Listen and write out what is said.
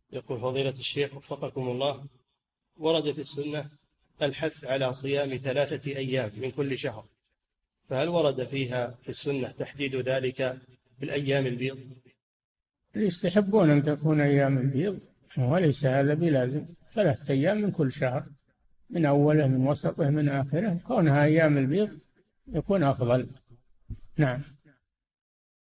يقول فضيلة الشيخ وفقكم الله، ورد في السنة الحث على صيام 3 أيام من كل شهر، فهل ورد فيها في السنة تحديد ذلك بالأيام البيض؟ يستحبون أن تكون أيام البيض، وليس هذا بلازم. 3 أيام من كل شهر، من أوله من وسطه من آخره، كونها أيام البيض يكون أفضل. نعم.